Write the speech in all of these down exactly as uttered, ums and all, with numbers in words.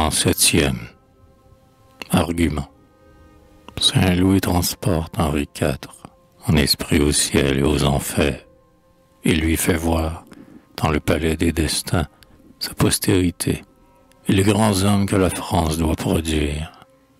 cent-septième. Argument. Saint-Louis transporte Henri quatre en esprit au ciel et aux enfers. Il lui fait voir, dans le palais des destins, sa postérité et les grands hommes que la France doit produire.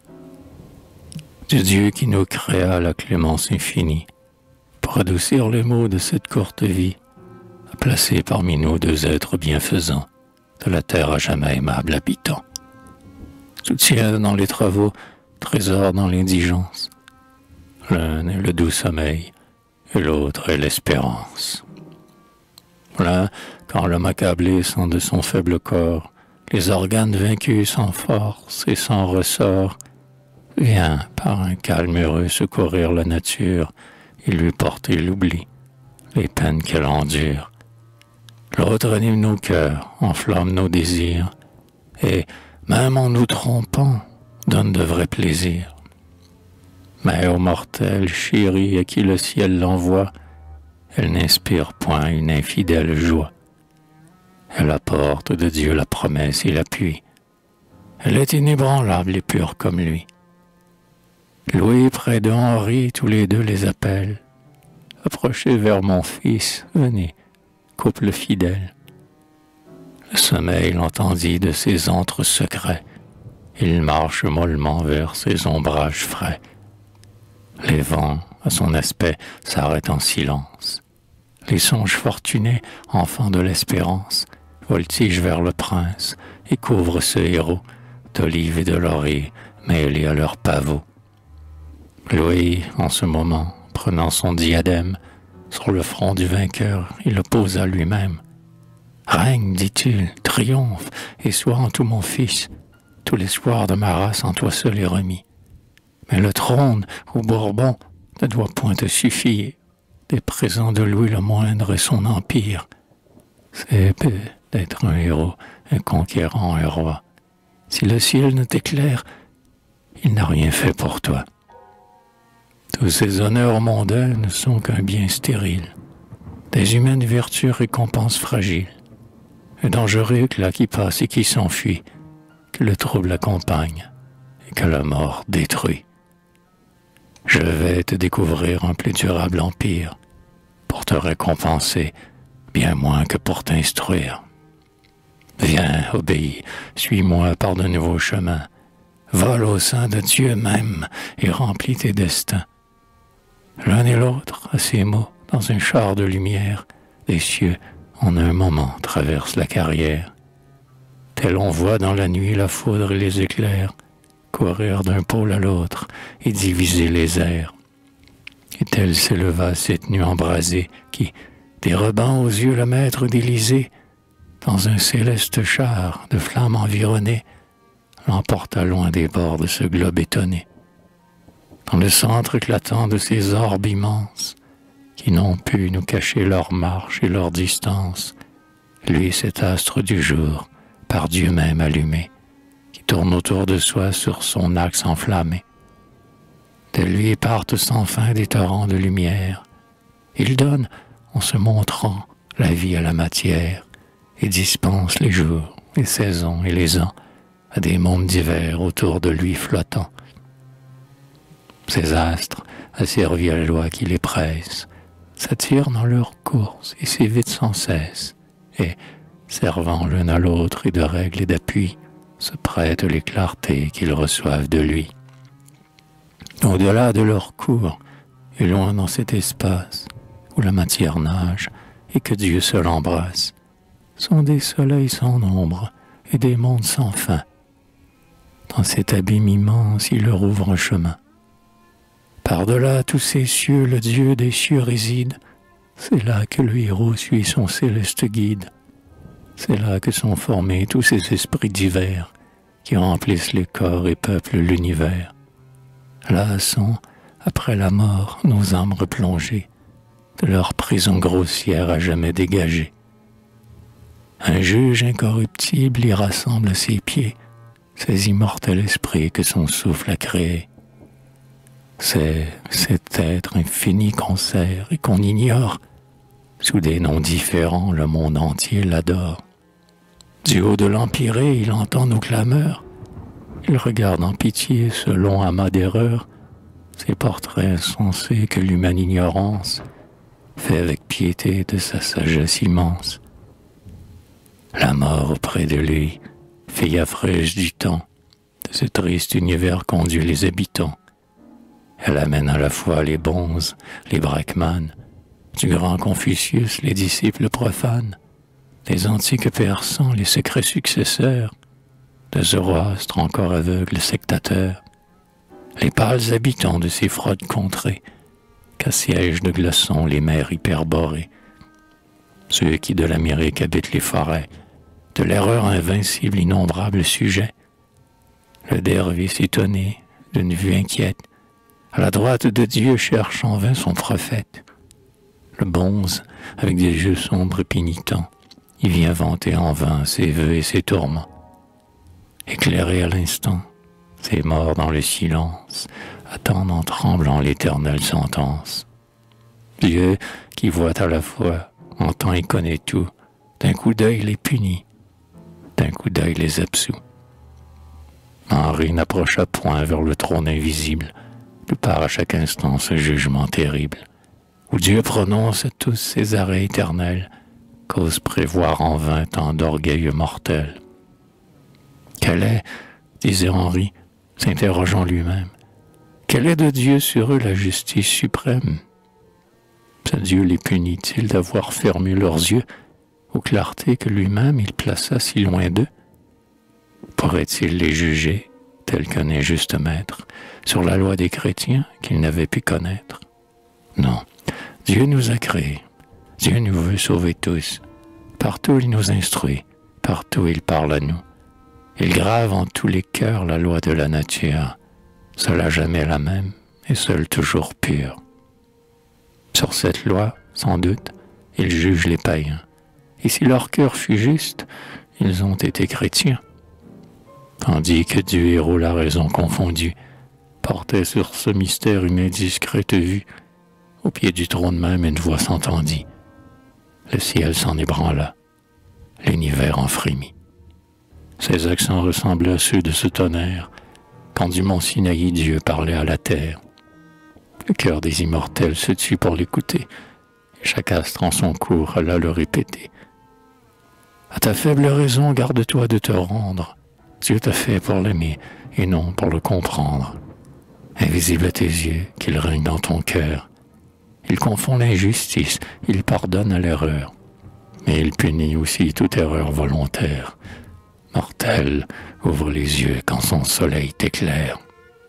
Du Dieu qui nous créa à la clémence infinie, pour adoucir les maux de cette courte vie, a placé parmi nous deux êtres bienfaisants, de la terre à jamais aimable habitant. Soutien dans les travaux, trésor dans l'indigence. L'un est le doux sommeil, et l'autre est l'espérance. L'un, quand l'homme accablé sent de son faible corps les organes vaincus sans force et sans ressort, vient par un calme heureux secourir la nature et lui porter l'oubli, les peines qu'elle endure. L'autre anime nos cœurs, enflamme nos désirs, et, même en nous trompant, donne de vrais plaisirs. Mais aux mortels chéris à qui le ciel l'envoie, elle n'inspire point une infidèle joie. Elle apporte de Dieu la promesse et l'appui. Elle est inébranlable et pure comme lui. Louis près de Henri, tous les deux les appellent. Approchez vers mon fils, venez, couple fidèle. Le sommeil l'entendit de ses antres secrets. Il marche mollement vers ses ombrages frais. Les vents, à son aspect, s'arrêtent en silence. Les songes fortunés, enfants de l'espérance, voltigent vers le prince et couvrent ce héros d'olive et de laurier mêlés à leurs pavots. Louis, en ce moment, prenant son diadème, sur le front du vainqueur, il le posa lui-même. « Règne, dit-il, triomphe, et sois en tout mon fils. Tout l'espoir de ma race en toi seul est remis. Mais le trône, au Bourbon, ne doit point te suffire. Des présents de Louis le moindre est son empire. C'est peu d'être un héros, un conquérant, un roi. Si le ciel ne t'éclaire, il n'a rien fait pour toi. Tous ces honneurs mondains ne sont qu'un bien stérile, des humaines vertus récompenses fragiles, un dangereux éclat qui passe et qui s'enfuit, que le trouble accompagne et que la mort détruit. Je vais te découvrir un plus durable empire, pour te récompenser bien moins que pour t'instruire. Viens, obéis, suis-moi par de nouveaux chemins, vole au sein de Dieu même et remplis tes destins. L'un et l'autre, à ces mots, dans un char de lumière, les cieux, en un moment, traversent la carrière. Tel on voit dans la nuit la foudre et les éclairs courir d'un pôle à l'autre et diviser les airs. Et tel s'éleva cette nuit embrasée qui, dérobant aux yeux le maître d'Élysée, dans un céleste char de flammes environnées, l'emporta loin des bords de ce globe étonné. Dans le centre éclatant de ces orbes immenses, qui n'ont pu nous cacher leur marche et leur distance, lui cet astre du jour, par Dieu même allumé, qui tourne autour de soi sur son axe enflammé. De lui partent sans fin des torrents de lumière. Il donne, en se montrant, la vie à la matière, et dispense les jours, les saisons et les ans à des mondes divers autour de lui flottant. Ces astres, asservis à la loi qui les presse, s'attirent dans leur course et s'évitent sans cesse, et, servant l'un à l'autre et de règle et d'appui, se prêtent les clartés qu'ils reçoivent de lui. Au-delà de leur cours, et loin dans cet espace où la matière nage et que Dieu seul embrasse, sont des soleils sans nombre et des mondes sans fin. Dans cet abîme immense, il leur ouvre un chemin. Par-delà tous ces cieux, le Dieu des cieux réside. C'est là que le héros suit son céleste guide. C'est là que sont formés tous ces esprits divers qui remplissent les corps et peuplent l'univers. Là sont, après la mort, nos âmes replongées, de leur prison grossière à jamais dégagée. Un juge incorruptible y rassemble à ses pieds ces immortels esprits que son souffle a créés. C'est cet être infini qu'on sert et qu'on ignore. Sous des noms différents, le monde entier l'adore. Du haut de l'empyrée, il entend nos clameurs Il regarde en pitié ce long amas d'erreurs, ces portraits insensés que l'humaine ignorance fait avec piété de sa sagesse immense. La mort auprès de lui, fille fraîche du temps, de ce triste univers conduit les habitants. Elle amène à la fois les bonzes, les brachmanes, du grand Confucius, les disciples profanes, des antiques persans, les secrets successeurs, de Zoroastre encore aveugle sectateur, les pâles habitants de ces froides contrées, qu'assiègent de glaçons les mers hyperborées, ceux qui de l'Amérique habitent les forêts, de l'erreur invincible innombrables sujets, le derviche étonné d'une vue inquiète, à la droite de Dieu cherche en vain son prophète. Le bonze, avec des yeux sombres et pénitents, il vient vanter en vain ses vœux et ses tourments. Éclairé à l'instant, ses morts dans le silence attendent en tremblant l'éternelle sentence. Dieu, qui voit à la fois, entend et connaît tout, d'un coup d'œil les punit, d'un coup d'œil les absout. Henri n'approcha point vers le trône invisible, d'où part à chaque instant ce jugement terrible, où Dieu prononce à tous ses arrêts éternels, qu'ose prévoir en vain tant d'orgueil mortel. Quelle est, disait Henri, s'interrogeant lui-même, quelle est de Dieu sur eux la justice suprême? Ce Dieu les punit-il d'avoir fermé leurs yeux aux clartés que lui-même il plaça si loin d'eux? Pourrait-il les juger, tels qu'un injuste maître, sur la loi des chrétiens qu'ils n'avaient pu connaître? Non, Dieu nous a créés, Dieu nous veut sauver tous. Partout il nous instruit, partout il parle à nous. Il grave en tous les cœurs la loi de la nature, seule à jamais la même et seule toujours pure. Sur cette loi, sans doute, il juge les païens, et si leur cœur fut juste, ils ont été chrétiens. Tandis que Dieu héros la raison confondue portait sur ce mystère une indiscrète vue, au pied du trône même une voix s'entendit. Le ciel s'en ébranla, l'univers en frémit. Ses accents ressemblaient à ceux de ce tonnerre, quand du mont Sinaï Dieu parlait à la terre. Le cœur des immortels se tut pour l'écouter, et chaque astre en son cours alla le répéter. À ta faible raison, garde-toi de te rendre. Dieu t'a fait pour l'aimer, et non pour le comprendre. Invisible à tes yeux, qu'il règne dans ton cœur. Il confond l'injustice, il pardonne à l'erreur, mais il punit aussi toute erreur volontaire. Mortel, ouvre les yeux quand son soleil t'éclaire.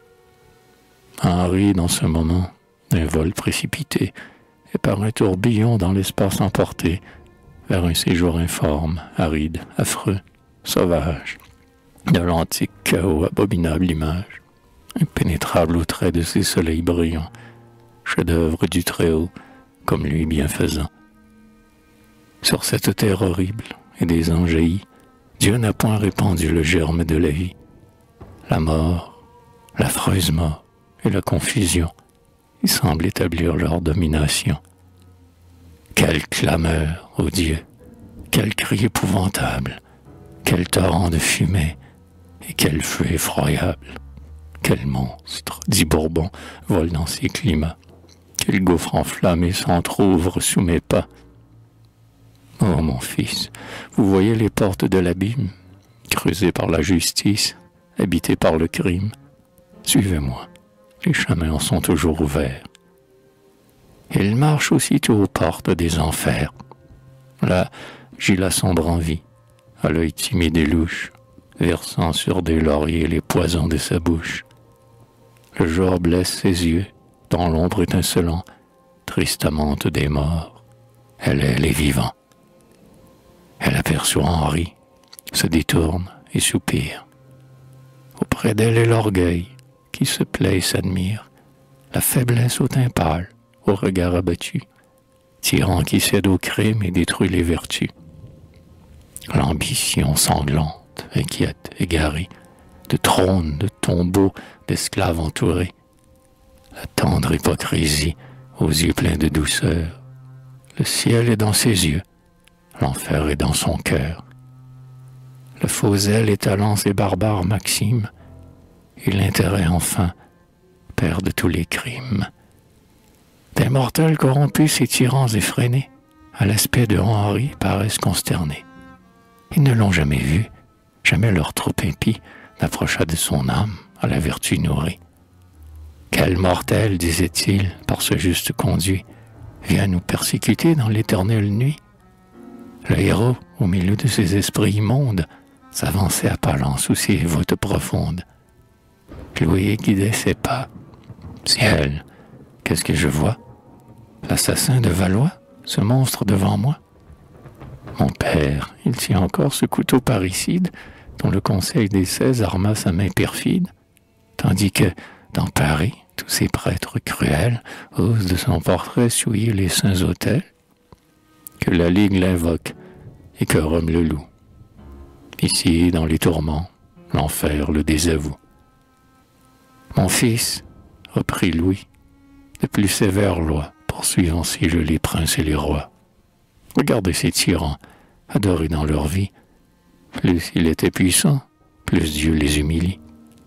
Henri, dans ce moment, d'un vol précipité, et par un tourbillon dans l'espace emporté, vers un séjour informe, aride, affreux, sauvage, de l'antique chaos abominable image, impénétrable au trait de ces soleils brillants, chef-d'œuvre du Très-Haut, comme lui bienfaisant. Sur cette terre horrible et des anges jaillis, Dieu n'a point répandu le germe de la vie. La mort, l'affreuse mort et la confusion, il semble établir leur domination. Quelle clameur, ô Dieu, quel cri épouvantable, quel torrent de fumée et quel feu effroyable, quel monstre, dit Bourbon, vole dans ces climats, quel gouffre enflammé s'entr'ouvre sous mes pas. Oh mon fils, vous voyez les portes de l'abîme, creusées par la justice, habitées par le crime. Suivez-moi, les chemins en sont toujours ouverts. Il marche aussitôt aux portes des enfers. Là, Gilles la sombre envie, à l'œil timide et louche, versant sur des lauriers les poisons de sa bouche. Le jour blesse ses yeux, dans l'ombre étincelant, triste amante des morts, elle est les vivants. Elle aperçoit Henri, se détourne et soupire. Auprès d'elle est l'orgueil, qui se plaît et s'admire, la faiblesse au teint pâle, au regard abattu, tyran qui cède au crime et détruit les vertus. L'ambition sanglante, inquiète, égarée, de trônes, de tombeaux, d'esclaves entourés, la tendre hypocrisie aux yeux pleins de douceur. Le ciel est dans ses yeux, l'enfer est dans son cœur. Le faux zèle étalant ses barbares maximes, et l'intérêt enfin, père de tous les crimes. Des mortels corrompus, ces tyrans effrénés, à l'aspect de Henri, paraissent consternés. Ils ne l'ont jamais vu, jamais leur trop impie n'approcha de son âme à la vertu nourrie. Quel mortel, disait-il, par ce juste conduit, vient nous persécuter dans l'éternelle nuit? Le héros, au milieu de ces esprits immondes, s'avançait à pas lents sous ces voûtes profondes. Louis guidait ses pas. Ciel, qu'est-ce que je vois? L'assassin de Valois, ce monstre devant moi? Mon père, il tient encore ce couteau parricide dont le conseil des seize arma sa main perfide, tandis que, dans Paris, tous ces prêtres cruels osent de son portrait souiller les saints autels, que la Ligue l'invoque et que Rome le loue. Ici, dans les tourments, l'enfer le désavoue. Mon fils, reprit Louis, de plus sévères lois poursuivant si je les princes et les rois. Regardez ces tyrans, adorés dans leur vie. Plus il était puissant, plus Dieu les humilie.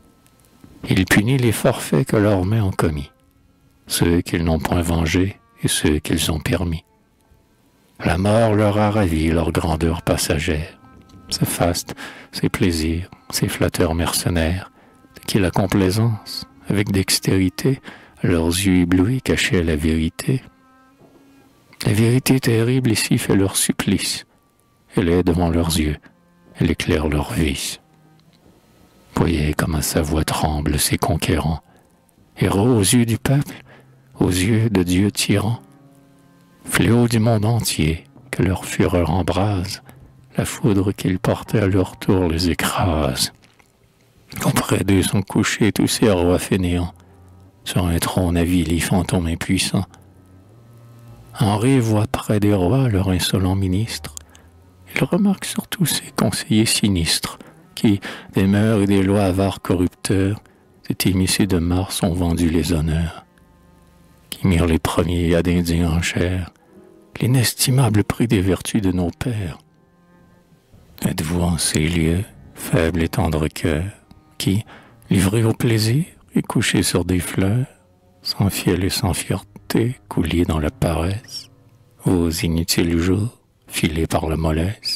Il punit les forfaits que leurs mains ont commis, ceux qu'ils n'ont point vengés et ceux qu'ils ont permis. La mort leur a ravi leur grandeur passagère, ce faste, ces plaisirs, ces flatteurs mercenaires, de qui la complaisance, avec dextérité, leurs yeux éblouis cachaient la vérité. La vérité terrible ici fait leur supplice, elle est devant leurs yeux, elle éclaire leurs vices. Voyez comme à sa voix tremblent ces conquérants, héros aux yeux du peuple, aux yeux de Dieu tyran, fléaux du monde entier, que leur fureur embrase, la foudre qu'ils portaient à leur tour les écrase. Auprès d'eux sont couchés tous ces rois fainéants, sur un trône avili, fantôme impuissant. Henri voit près des rois leur insolent ministre. Il remarque surtout ses conseillers sinistres, qui, des mœurs et des lois avares corrupteurs, cet émissé de Mars ont vendu les honneurs, qui mirent les premiers à d'indignes enchères, l'inestimable prix des vertus de nos pères. Êtes-vous en ces lieux, faible et tendre cœur, qui, livré au plaisir et couché sur des fleurs, sans fiel et sans fierté, couliez dans la paresse, vos inutiles jours, filés par la mollesse?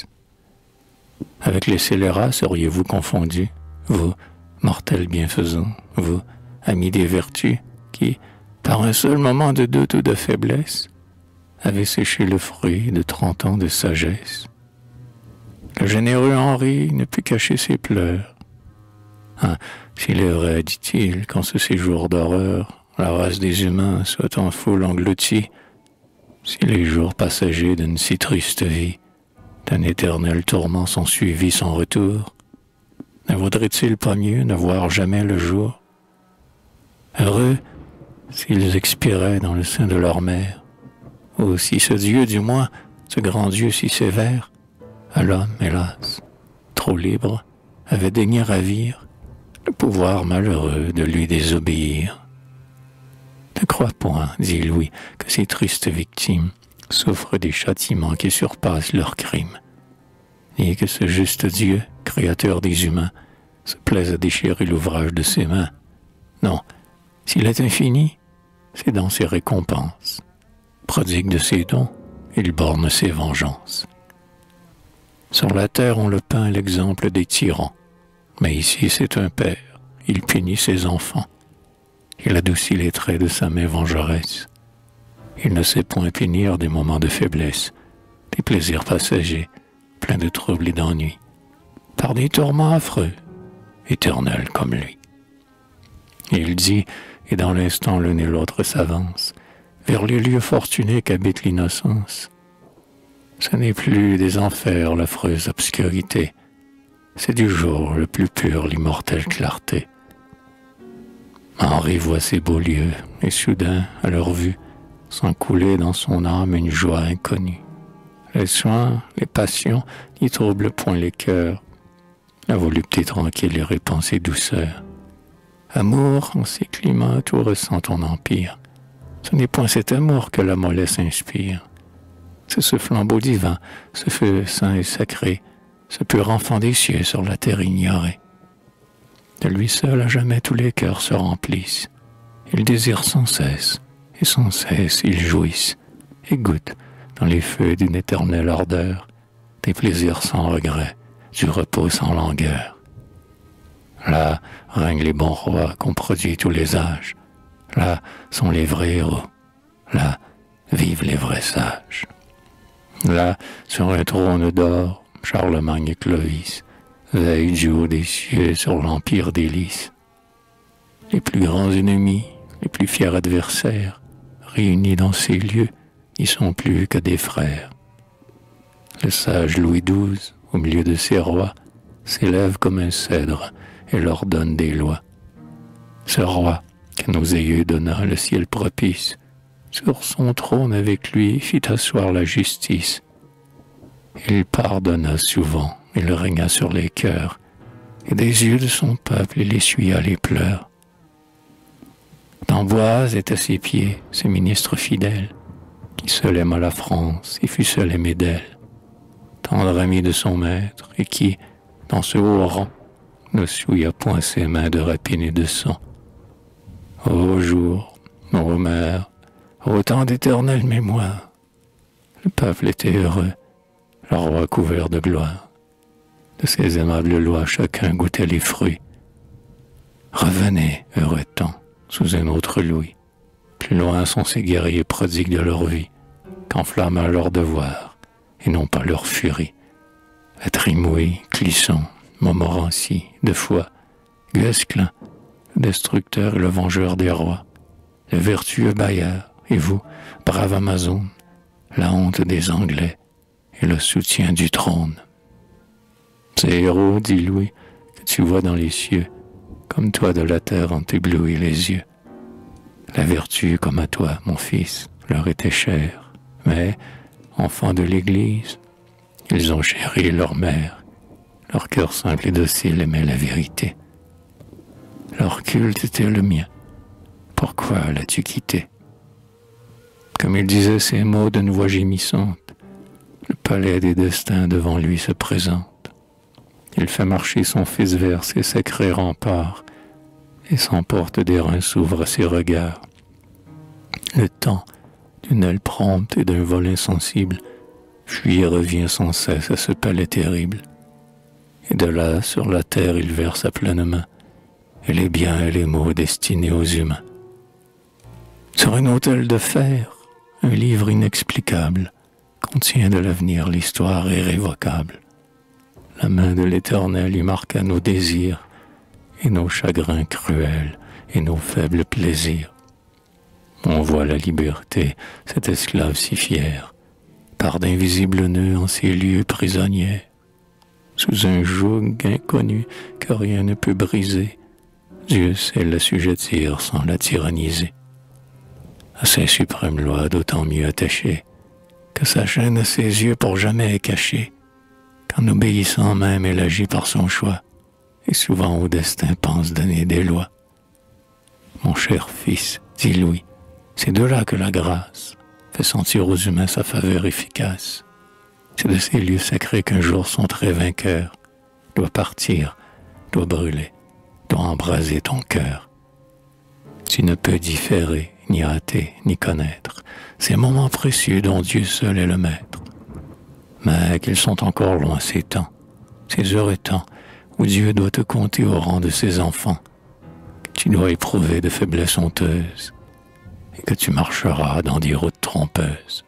Avec les scélérats seriez-vous confondus, vous, mortels bienfaisants, vous, amis des vertus, qui, par un seul moment de doute ou de faiblesse, avez séché le fruit de trente ans de sagesse? Le généreux Henri ne put cacher ses pleurs. Ah, s'il est vrai, dit-il, qu'en ce séjour d'horreur, la race des humains soit en foule engloutie, si les jours passagers d'une si triste vie, d'un éternel tourment sont suivis sans retour, ne vaudrait-il pas mieux ne voir jamais le jour? Heureux s'ils expiraient dans le sein de leur mère, ou si ce Dieu, du moins, ce grand Dieu si sévère, à l'homme, hélas, trop libre, avait daigné ravir le pouvoir malheureux de lui désobéir. Ne crois point, dit Louis, que ces tristes victimes souffrent des châtiments qui surpassent leurs crimes, ni que ce juste Dieu, créateur des humains, se plaise à déchirer l'ouvrage de ses mains. Non, s'il est infini, c'est dans ses récompenses. Prodigue de ses dons, il borne ses vengeances. Sur la terre, on le peint l'exemple des tyrans, mais ici c'est un père, il punit ses enfants. Il adoucit les traits de sa main vengeresse. Il ne sait point punir des moments de faiblesse, des plaisirs passagers, pleins de troubles et d'ennuis, par des tourments affreux, éternels comme lui. Il dit, et dans l'instant l'un et l'autre s'avancent, vers les lieux fortunés qu'habite l'innocence. Ce n'est plus des enfers l'affreuse obscurité, c'est du jour le plus pur l'immortelle clarté. Henri voit ces beaux lieux, et soudain, à leur vue, sent couler dans son âme une joie inconnue. Les soins, les passions n'y troublent point les cœurs. La volupté tranquille y répand ses douceurs. Amour, en ces climats, tout ressent ton empire. Ce n'est point cet amour que la mollesse inspire. C'est ce flambeau divin, ce feu saint et sacré, ce pur enfant des cieux sur la terre ignorée. De lui seul à jamais tous les cœurs se remplissent. Il désire sans cesse, et sans cesse ils jouissent, et goûtent dans les feux d'une éternelle ardeur, des plaisirs sans regret, du repos sans langueur. Là règnent les bons rois qu'ont produits tous les âges. Là sont les vrais héros. Là vivent les vrais sages. Là, sur un trône d'or, Charlemagne et Clovis veillent du haut des cieux sur l'empire des Lys. Les plus grands ennemis, les plus fiers adversaires, réunis dans ces lieux, n'y sont plus que des frères. Le sage Louis douze, au milieu de ses rois, s'élève comme un cèdre et leur donne des lois. Ce roi, qu'à nos aïeux donna le ciel propice, sur son trône avec lui fit asseoir la justice. Il pardonna souvent, il régna sur les cœurs, et des yeux de son peuple il essuya les pleurs. D'Amboise est à ses pieds, ce ministre fidèle, qui seul aima la France et fut seul aimé d'elle, tendre ami de son maître, et qui, dans ce haut rang, ne souilla point ses mains de rapine et de sang. Ô jour, ô mère, ô temps d'éternelle mémoire, le peuple était heureux, le roi couvert de gloire. De ces aimables lois chacun goûtait les fruits. Revenez, heureux temps, sous un autre Louis. Plus loin sont ces guerriers prodigues de leur vie, qu'enflamma leur devoir, et non pas leur furie. La Trimouille, Clisson, Montmorency, de Foix, Guesclin, le destructeur et le vengeur des rois, le vertueux Bayard, et vous, brave Amazone, la honte des Anglais et le soutien du trône. Ces héros, dit Louis, que tu vois dans les cieux, comme toi de la terre ont ébloui les yeux. La vertu, comme à toi, mon fils, leur était chère, mais, enfants de l'Église, ils ont chéri leur mère. Leur cœur simple et docile aimait la vérité. Leur culte était le mien. Pourquoi l'as-tu quitté? Comme il disait ces mots d'une voix gémissante, le palais des destins devant lui se présente. Il fait marcher son fils vers ses sacrés remparts, et sans porte d'airain s'ouvre à ses regards. Le temps, d'une aile prompte et d'un vol insensible, fuit et revient sans cesse à ce palais terrible. Et de là, sur la terre, il verse à pleine main, et les biens et les maux destinés aux humains. Sur un autel de fer, un livre inexplicable contient de l'avenir l'histoire irrévocable. La main de l'Éternel y marqua nos désirs, et nos chagrins cruels, et nos faibles plaisirs. On voit la liberté, cet esclave si fier, par d'invisibles nœuds en ces lieux prisonniers, sous un joug inconnu que rien ne peut briser, Dieu sait l'assujettir sans la tyranniser. À ses suprêmes lois d'autant mieux attachées, que sa chaîne à ses yeux pour jamais est cachée, qu'en obéissant même elle agit par son choix, et souvent au destin pense donner des lois. Mon cher fils, dit Louis, c'est de là que la grâce fait sentir aux humains sa faveur efficace. C'est de ces lieux sacrés qu'un jour son trait vainqueur doit partir, doit brûler, doit embraser ton cœur. Tu ne peux différer, ni hâter, ni connaître ces moments précieux dont Dieu seul est le maître. Mais qu'ils sont encore loin ces temps, ces heureux temps où Dieu doit te compter au rang de ses enfants, que tu dois éprouver de faiblesse honteuse, et que tu marcheras dans des routes trompeuses.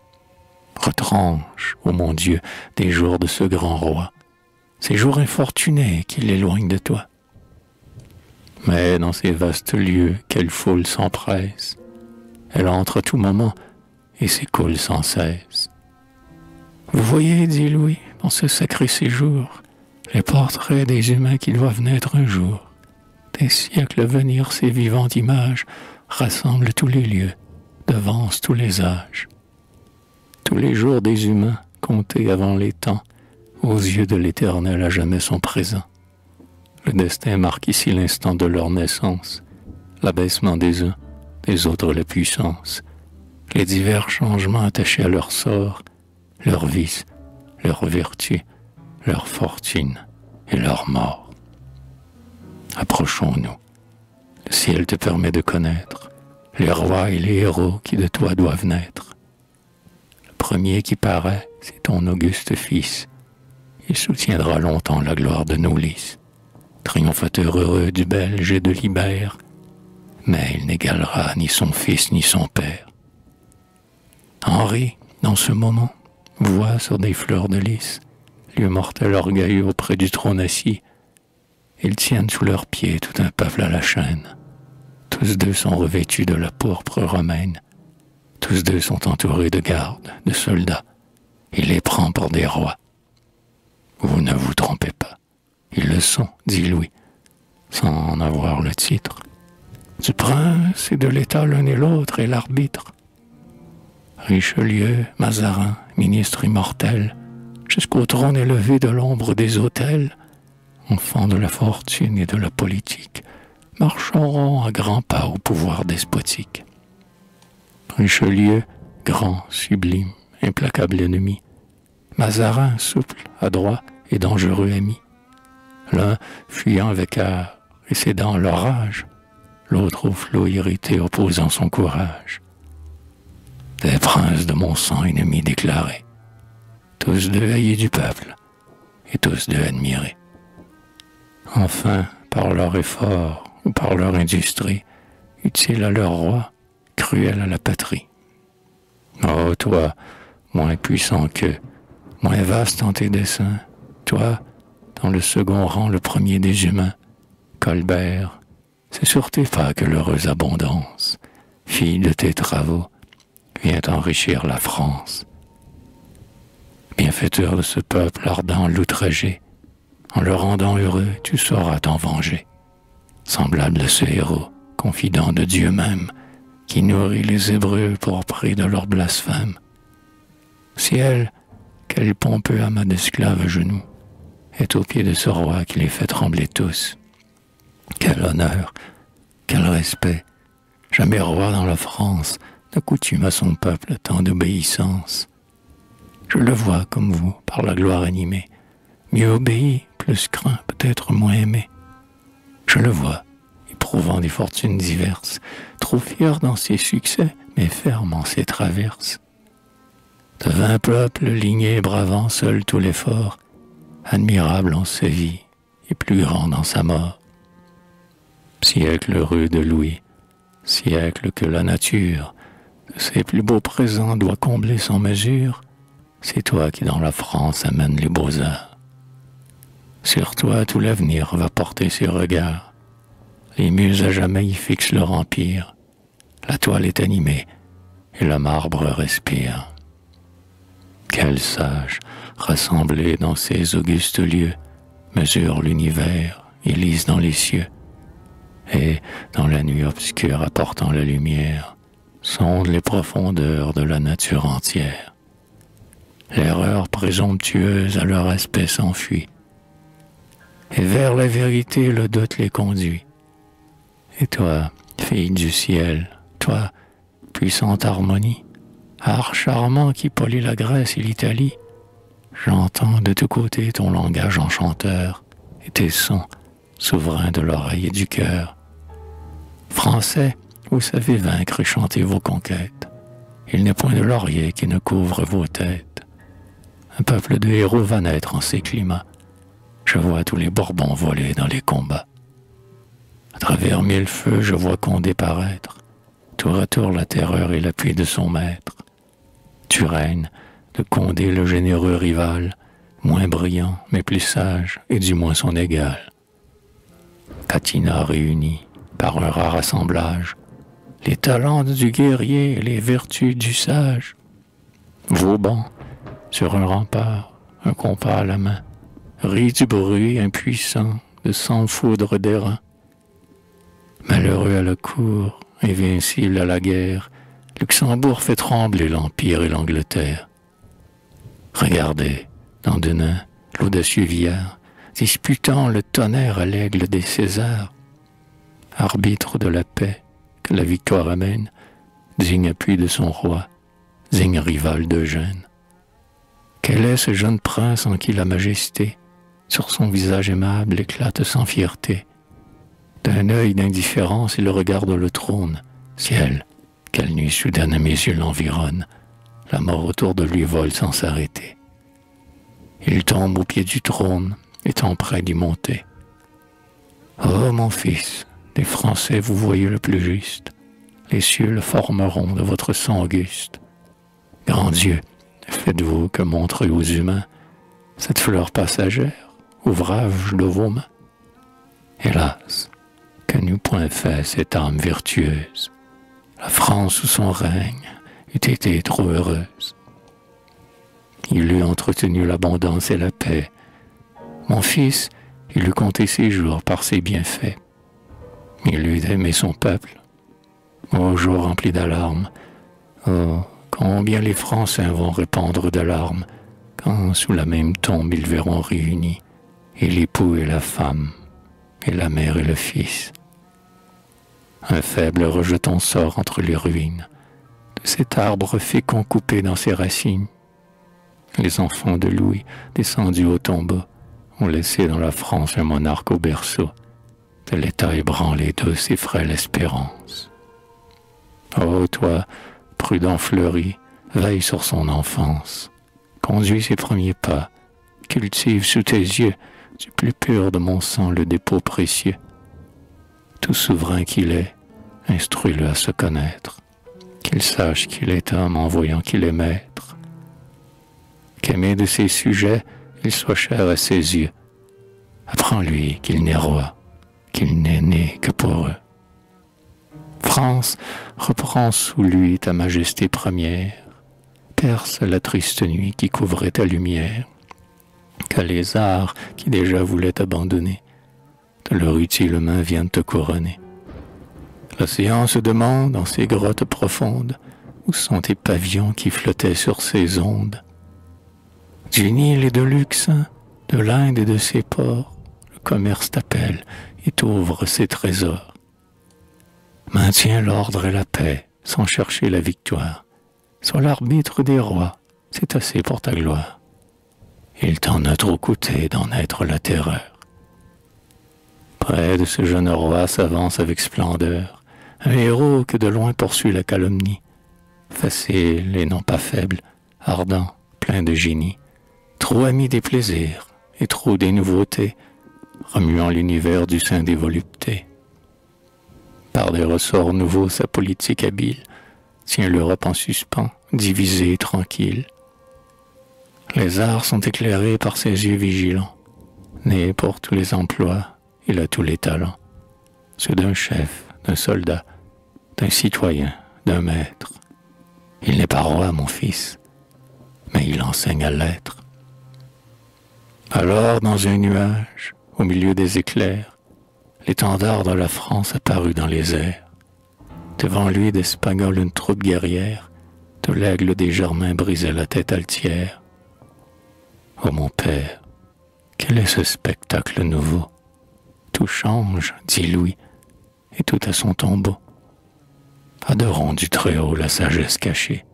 Retranche, ô mon Dieu, des jours de ce grand roi, ces jours infortunés qui l'éloignent de toi. Mais dans ces vastes lieux, quelle foule s'empresse, elle entre à tout moment et s'écoule sans cesse. Vous voyez, dit Louis, dans ce sacré séjour, les portraits des humains qui doivent naître un jour. Des siècles à venir, ces vivantes images rassemblent tous les lieux, devancent tous les âges. Tous les jours des humains, comptés avant les temps, aux yeux de l'Éternel à jamais sont présents. Le destin marque ici l'instant de leur naissance, l'abaissement des uns, des autres la puissance, les divers changements attachés à leur sort, leur vice, leur vertu, leur fortune et leur mort. Approchons-nous. Le ciel te permet de connaître les rois et les héros qui de toi doivent naître. Le premier qui paraît, c'est ton auguste fils. Il soutiendra longtemps la gloire de nos lys, triomphateur heureux du Belge et de l'Ibère, mais il n'égalera ni son fils ni son père. Henri, dans ce moment, voit sur des fleurs de lys, lieu mortel orgueil auprès du trône assis. Ils tiennent sous leurs pieds tout un peuple à la chaîne. Tous deux sont revêtus de la pourpre romaine. Tous deux sont entourés de gardes, de soldats. Il les prend pour des rois. Vous ne vous trompez pas. Ils le sont, dit Louis, sans en avoir le titre. Du prince et de l'État l'un et l'autre est l'arbitre. Richelieu, Mazarin, ministre immortel, jusqu'au trône élevé de l'ombre des autels, enfants de la fortune et de la politique, marcheront à grands pas au pouvoir despotique. Richelieu, grand, sublime, implacable ennemi. Mazarin, souple, adroit et dangereux ami. L'un fuyant avec art et cédant leur rage, l'autre au flot irrité opposant son courage. Des princes de mon sang ennemis déclarés, tous deux haïs du peuple et tous deux admirés. Enfin, par leur effort ou par leur industrie, utile à leur roi, cruel à la patrie. Oh, toi, moins puissant qu'eux, moins vaste en tes desseins, toi, dans le second rang le premier des humains, Colbert, c'est sur tes pas que l'heureuse abondance, fille de tes travaux, vient enrichir la France. Bienfaiteur de ce peuple ardent l'outragé, en le rendant heureux, tu sauras t'en venger. Semblable à ce héros, confident de Dieu même, qui nourrit les Hébreux pour prix de leur blasphème. Ciel, quel pompeux amas d'esclaves à genoux, est au pied de ce roi qui les fait trembler tous. Quel honneur, quel respect, jamais roi dans la France ne coutume à son peuple tant d'obéissance. Je le vois comme vous, par la gloire animée, mieux obéi, plus craint, peut-être moins aimé. Je le vois, éprouvant des fortunes diverses, trop fier dans ses succès, mais ferme en ses traverses. De vingt peuples lignés bravant seul tout l'effort, admirable en sa vie et plus grand dans sa mort. Siècle heureux de Louis, siècle que la nature, de ses plus beaux présents doit combler sans mesure, c'est toi qui dans la France amènes les beaux-arts. Sur toi tout l'avenir va porter ses regards, les muses à jamais y fixent leur empire, la toile est animée et le marbre respire. Quel sage, rassemblé dans ces augustes lieux, mesure l'univers et lise dans les cieux, et, dans la nuit obscure apportant la lumière, sonde les profondeurs de la nature entière. L'erreur présomptueuse à leur aspect s'enfuit, et vers la vérité le doute les conduit. Et toi, fille du ciel, toi, puissante harmonie, art charmant qui polie la Grèce et l'Italie, j'entends de tous côtés ton langage enchanteur et tes sons, souverains de l'oreille et du cœur. Français, vous savez vaincre et chanter vos conquêtes. Il n'est point de laurier qui ne couvre vos têtes. Un peuple de héros va naître en ces climats. Je vois tous les Bourbons voler dans les combats. À travers mille feux, je vois Condé paraître, tour à tour la terreur et l'appui de son maître. Tu règnes, de Condé le généreux rival, moins brillant, mais plus sage, et du moins son égal. Catinat réunis, par un rare assemblage, les talents du guerrier et les vertus du sage. Vauban, sur un rempart, un compas à la main, rit du bruit impuissant de cent foudres d'airain. Malheureux à la cour, invincible à la guerre, Luxembourg fait trembler l'Empire et l'Angleterre. Regardez, dans Denain, l'audacieux Viard, disputant le tonnerre à l'aigle des Césars. Arbitre de la paix que la victoire amène, digne appui de son roi, digne rival d'Eugène. Quel est ce jeune prince en qui la majesté, sur son visage aimable, éclate sans fierté? D'un œil d'indifférence, il regarde le trône. Ciel, quelle nuit soudaine à mes yeux l'environne. La mort autour de lui vole sans s'arrêter. Il tombe au pied du trône, étant prêt d'y monter. Oh, mon fils, des Français vous voyez le plus juste. Les cieux le formeront de votre sang auguste. Grand Dieu, faites-vous que montrer aux humains cette fleur passagère, ouvrage de vos mains. Hélas, que n'eût point fait cette âme vertueuse. La France sous son règne eût été trop heureuse. Il eût entretenu l'abondance et la paix. Mon fils, il eût compté ses jours par ses bienfaits. Il eût aimé son peuple. Ô jour rempli d'alarmes, oh, combien les Français vont répandre de larmes quand sous la même tombe ils verront réunis et l'époux et la femme, et la mère et le fils. Un faible rejeton sort entre les ruines de cet arbre fécond coupé dans ses racines. Les enfants de Louis, descendus au tombeau, ont laissé dans la France un monarque au berceau, de l'état ébranlé de ses frêles espérances. Oh, toi, prudent fleuri, veille sur son enfance, conduis ses premiers pas, cultive sous tes yeux, du plus pur de mon sang, le dépôt précieux. Tout souverain qu'il est, instruis-le à se connaître, qu'il sache qu'il est homme en voyant qu'il est maître, qu'aimé de ses sujets, il soit cher à ses yeux. Apprends-lui qu'il n'est roi, qu'il n'est né que pour eux. France, reprends sous lui ta majesté première, perce la triste nuit qui couvrait ta lumière, que les arts qui déjà voulaient t'abandonner, de leur utile main viennent te couronner. L'océan se demande en ses grottes profondes, où sont tes pavillons qui flottaient sur ses ondes. Du Nil et de l'Euxin, de l'Inde et de ses ports, le commerce t'appelle et t'ouvre ses trésors. Maintiens l'ordre et la paix, sans chercher la victoire. Sois l'arbitre des rois, c'est assez pour ta gloire. Il t'en a trop coûté d'en être la terreur. Près de ce jeune roi s'avance avec splendeur un héros que de loin poursuit la calomnie, facile et non pas faible, ardent, plein de génie, trop ami des plaisirs et trop des nouveautés, remuant l'univers du sein des voluptés. Par des ressorts nouveaux sa politique habile tient l'Europe en suspens, divisée et tranquille. Les arts sont éclairés par ses yeux vigilants. Né pour tous les emplois, il a tous les talents. Ceux d'un chef, d'un soldat, d'un citoyen, d'un maître. Il n'est pas roi, mon fils, mais il enseigne à l'être. Alors, dans un nuage, au milieu des éclairs, l'étendard de la France apparut dans les airs. Devant lui, d'Espagnols une troupe guerrière, de l'aigle des Germains brisait la tête altière. Oh mon père, quel est ce spectacle nouveau? Tout change, dit Louis, et tout à son tombeau. Adorons du Très-Haut la sagesse cachée.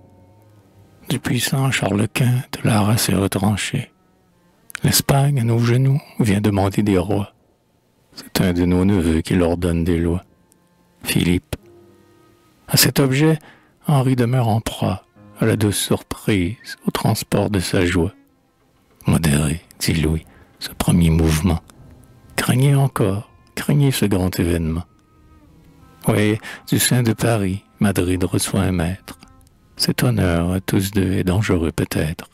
Du puissant Charles Quint, de la race est retranché. L'Espagne, à nos genoux, vient demander des rois. C'est un de nos neveux qui leur donne des lois. Philippe. À cet objet, Henri demeure en proie, à la douce surprise, au transport de sa joie. Modérez, dit Louis, ce premier mouvement. Craignez encore, craignez ce grand événement. Oui, du sein de Paris, Madrid reçoit un maître. Cet honneur à tous deux est dangereux peut-être.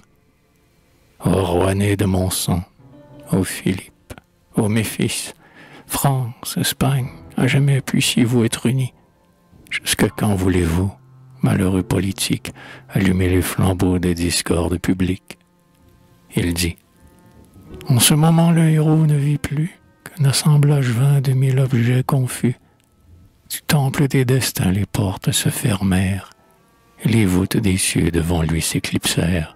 Ô roi né de mon sang, ô Philippe, ô mes fils, France, Espagne, à jamais puissiez-vous être unis. Jusqu'à quand voulez-vous, malheureux politique, allumer les flambeaux des discordes publiques? Il dit, en ce moment le héros ne vit plus qu'un assemblage vain de mille objets confus. Du temple des destins les portes se fermèrent, et les voûtes des cieux devant lui s'éclipsèrent.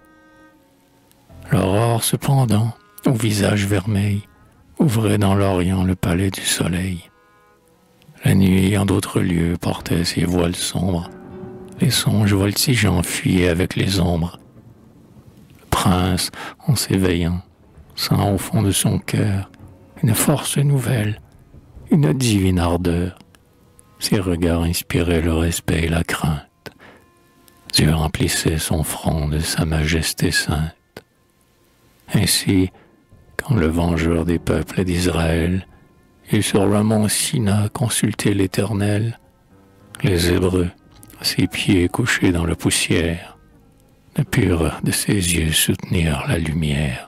L'aurore cependant, au visage vermeil, ouvrait dans l'Orient le palais du soleil. La nuit en d'autres lieux portait ses voiles sombres, les songes voltigeants fuyaient avec les ombres. Le prince, en s'éveillant, sent au fond de son cœur une force nouvelle, une divine ardeur. Ses regards inspiraient le respect et la crainte. Dieu remplissait son front de sa majesté sainte. Ainsi, quand le vengeur des peuples d'Israël eut sur le mont Sina consulté l'Éternel, les Hébreux, ses pieds couchés dans la poussière, ne purent de ses yeux soutenir la lumière.